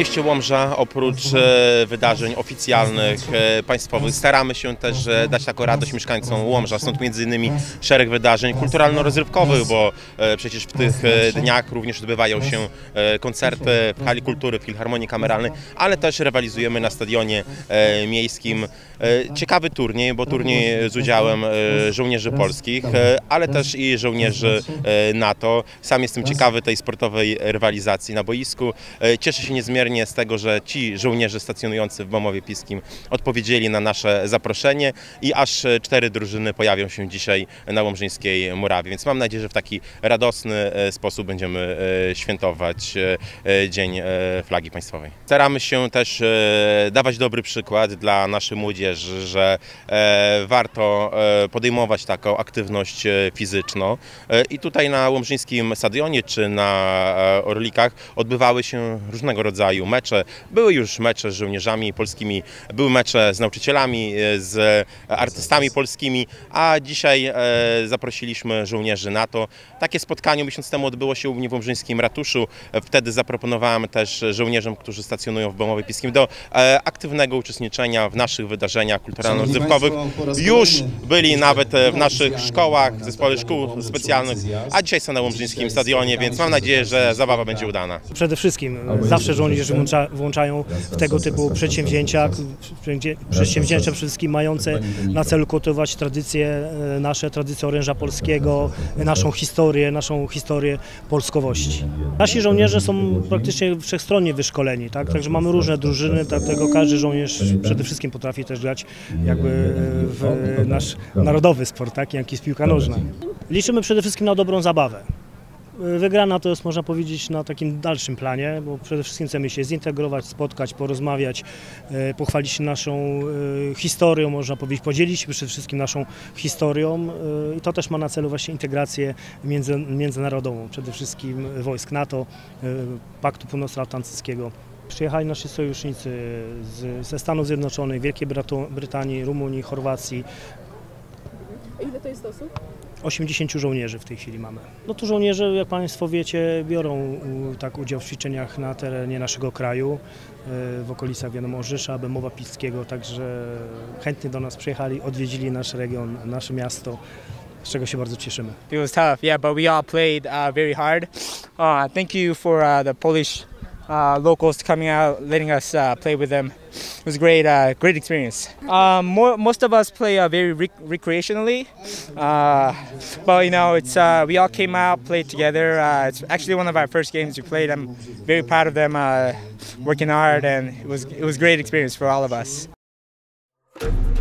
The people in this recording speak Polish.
mieście Łomża oprócz wydarzeń oficjalnych, państwowych staramy się też dać taką radość mieszkańcom Łomża. Stąd m.in. szereg wydarzeń kulturalno-rozrywkowych, bo przecież w tych dniach również odbywają się koncerty w Hali Kultury, w Filharmonii Kameralnej, ale też rywalizujemy na stadionie miejskim. Ciekawy turniej, bo turniej z udziałem żołnierzy polskich, ale też i żołnierzy NATO. Sam jestem ciekawy tej sportowej rywalizacji na boisku. Cieszę się niezmiernie z tego, że ci żołnierze stacjonujący w Bemowie Piskim odpowiedzieli na nasze zaproszenie i aż 4 drużyny pojawią się dzisiaj na Łomżyńskiej Murawie, więc mam nadzieję, że w taki radosny sposób będziemy świętować Dzień Flagi Państwowej. Staramy się też dawać dobry przykład dla naszej młodzieży, że warto podejmować taką aktywność fizyczną i tutaj na Łomżyńskim Stadionie czy na Orlikach odbywały się różnego rodzaju mecze. Były już mecze z żołnierzami polskimi, były mecze z nauczycielami, z artystami polskimi, a dzisiaj zaprosiliśmy żołnierzy NATO. Takie spotkanie miesiąc temu odbyło się u mnie w Łomżyńskim Ratuszu. Wtedy zaproponowałem też żołnierzom, którzy stacjonują w Bemowie Piskim, do aktywnego uczestniczenia w naszych wydarzeniach kulturalno-rozrywkowych. Już byli nawet w naszych szkołach, zespoły szkół specjalnych, a dzisiaj są na Łomżyńskim Stadionie, więc mam nadzieję, że zabawa będzie udana. Przede wszystkim zawsze żołnierze włączają w tego typu przedsięwzięcia przede wszystkim mające na celu kultywować tradycje nasze, tradycje oręża polskiego, naszą historię polskowości. Nasi żołnierze są praktycznie wszechstronnie wyszkoleni, tak? Także mamy różne drużyny, dlatego każdy żołnierz przede wszystkim potrafi też grać jakby w nasz narodowy sport, tak? Jak jest piłka nożna. Liczymy przede wszystkim na dobrą zabawę. Wygrana to jest, można powiedzieć, na takim dalszym planie, bo przede wszystkim chcemy się zintegrować, spotkać, porozmawiać, pochwalić się naszą historią, można powiedzieć, podzielić się przede wszystkim naszą historią i to też ma na celu właśnie integrację międzynarodową, przede wszystkim wojsk NATO, Paktu Północnoatlantyckiego. Przyjechali nasi sojusznicy ze Stanów Zjednoczonych, Wielkiej Brytanii, Rumunii, Chorwacji. Ile to jest osób? 80 żołnierzy w tej chwili mamy. No tu żołnierze, jak Państwo wiecie, biorą udział w ćwiczeniach na terenie naszego kraju, w okolicach Morzyszza, Bemowa Piskiego, także chętnie do nas przyjechali, odwiedzili nasz region, nasze miasto, z czego się bardzo cieszymy. It was tough, yeah, but we all played very hard. Thank you for the Polish locals coming out, letting us play with them. It was a great experience. Most of us play very recreationally, but you know, we all came out, played together. It's actually one of our first games we played. I'm very proud of them working hard, and it was a great experience for all of us.